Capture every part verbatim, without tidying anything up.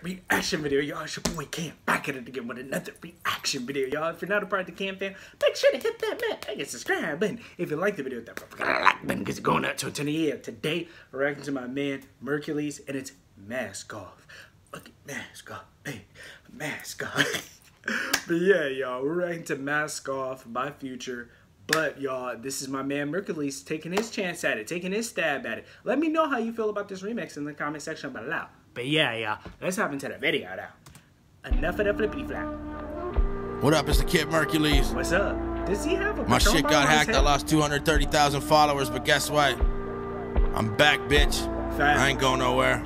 reaction video, y'all. It's your boy Cam back at it again with another reaction video, y'all. If you're not a part of the Cam fam, make sure to hit that man, like and subscribe button. If you like the video, that like button because it's going out to a ton of yeah. Today, we're reacting to my man Mercules, and it's Mask Off. Look at Mask Off, hey, Mask Off. But yeah, y'all, we're reacting to Mask Off by Future. But, y'all, this is my man Mercules taking his chance at it, taking his stab at it. Let me know how you feel about this remix in the comment section below. But yeah, y'all, let's hop into the video now. Enough of the flippity flap. What up, it's the kid Mercules. What's up? Does he have a My shit got hacked, I lost two hundred thirty thousand followers, but guess what? I'm back, bitch. Fact. I ain't going nowhere.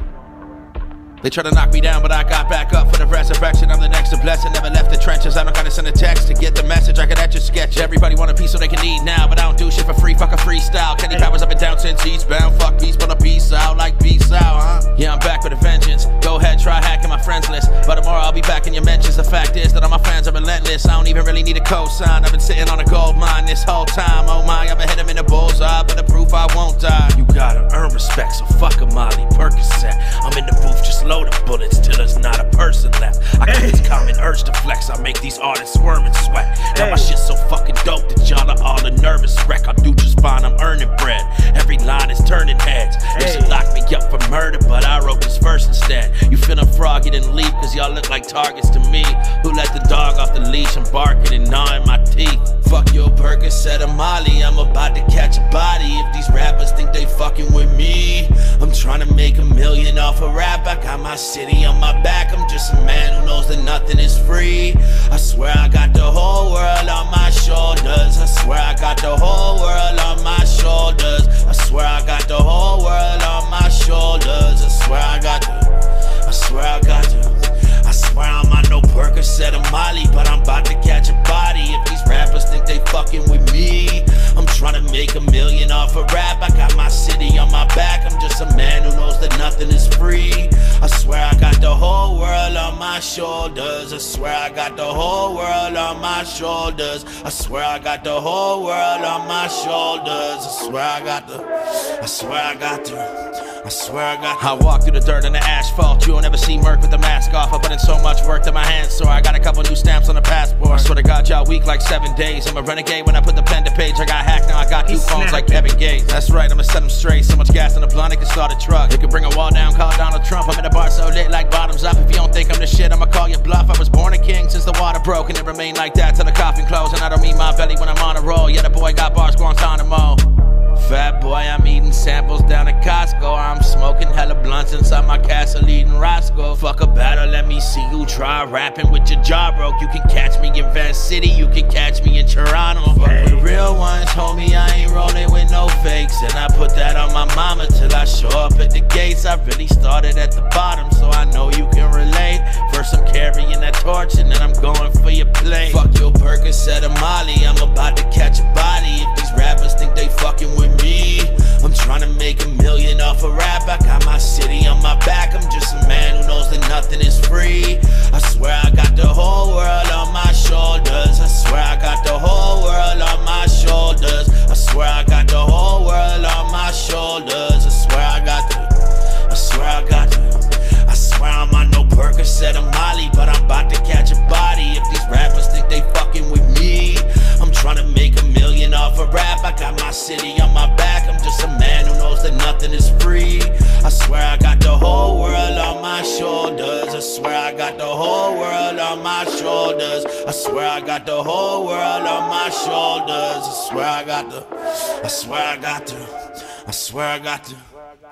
They try to knock me down, but I got back up for the resurrection. I'm the next to blessing, never left the trenches. I don't gotta send a text to get the message. I could etch a sketch. Everybody want a piece so they can eat now, but I don't do shit for free. Fuck a freestyle. Kenny Powers up and down since eastbound. Fuck peace, but a peace out like peace out, huh? Yeah, I'm back with a vengeance. Go ahead, try hacking my friends list, but tomorrow I'll be back in your mentions. The fact is that all my fans are relentless. I don't even really need a cosign. I've been sitting on a gold mine this whole time. Oh my, I've been hitting him in the bullseye, but the proof I won't die. You gotta earn respect, so fuck a Molly Percocet. I'm in the booth, just load the bullets till there's not a person left. I got this common urge to flex. I make these artists squirm and sweat. Now my shit's so fucking dope that y'all are all a nervous wreck. I do just fine, I'm earning bread. Every line is turning heads. They should lock me up for murder, but I wrote this verse instead. You feeling froggy, then leave, cause y'all look like targets to me. Who let the dog off the leash? I'm barking and gnawing my teeth. Fuck your Percocet or Molly, I'm about to catch a body. If these rappers think they fucking with me, I'm trying to make a million off a rap. I got my city on my back. I'm just a man who knows that nothing is free. I swear I got the whole world on my shoulders. I swear I got the whole world on my shoulders. I swear I got the whole world on my shoulders. I swear I got the, I swear I got the, I swear I'm on no Percocet or Molly, but I'm about to catch a body. If these rappers think they fucking with me, I'm trying to make a million off a rap. I got my city on my back. I'm just a man who knows that nothing is free. I swear I got the whole world on my shoulders. I swear I got the whole world on my shoulders. I swear I got the whole world on my shoulders. I swear I got the, I swear I got the, I swear I got the. I walk through the dirt and the asphalt. You don't ever see Merc with the mask off. I put in so much work that my hands sore. I got a couple new stamps on the passport. I swear to God, y'all weak like seven days. I'm a renegade when I put the pen to page. I got hacked, now I got two phones like Kevin Gates. That's right, I'ma set them straight. So much gas in the blunt, it can start a truck. It can bring a wall down, call Donald Trump. I'm in a bar so lit like bottoms up. If you don't think I'm the shit, I'ma call you bluff. I was born a king since the water broke, and it remained like that till the coffin closed. And I don't mean my belly when I'm on a roll. Yeah, the boy got bars, Guantanamo. Fat boy, I'm eating samples down at Costco. I'm smoking hella blunts inside my castle eating Roscoe. Fuck a battle, let me see you try rapping with your jaw broke. You can catch me in Van City, you can catch me in Toronto. Fuck with the real ones, homie, I ain't rolling with no fakes. And I put that on my mama till I show up at the gates. I really started at the bottom, so I know you can relate. First I'm carrying that torch, and then I'm going for your plate. Fuck your Percocet or Molly, I'm about to catch a body. If these rappers think they fucking with me, I'm trying to make a million off a rap. I got my city on my back. I'm just a man who knows that nothing is free. I swear I got the whole world on my shoulders. I swear I got the whole world on my shoulders. I swear I got the whole world on my shoulders. I swear I got the, I swear I got the, I swear I'm on no Percocet or Molly, but I'm about to catch a body. If these rappers think they fucking with me, I'm trying to make a million off a rap. I got my city on my back. I'm just a man who knows that nothing is free. I swear I got the whole world on my shoulders. I swear I got the whole world on my shoulders. I swear I got the whole world on my shoulders. I swear I got the, I swear I got the, I swear I got the.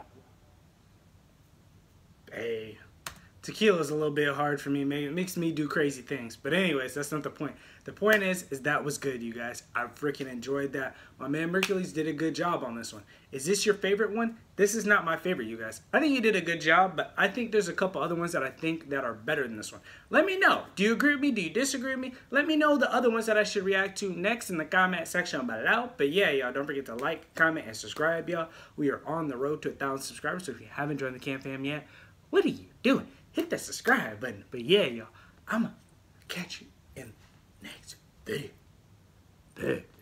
Hey, tequila's a little bit hard for me. It makes me do crazy things. But anyways, that's not the point. The point is, is that was good, you guys. I freaking enjoyed that. My man Mercules did a good job on this one. Is this your favorite one? This is not my favorite, you guys. I think he did a good job, but I think there's a couple other ones that I think that are better than this one. Let me know. Do you agree with me? Do you disagree with me? Let me know the other ones that I should react to next in the comment section below. But yeah, y'all, don't forget to like, comment, and subscribe, y'all. We are on the road to a thousand subscribers, so if you haven't joined the Cam fam yet, what are you doing? Hit that subscribe button. But yeah, y'all, I'ma catch you in the next video. Peace.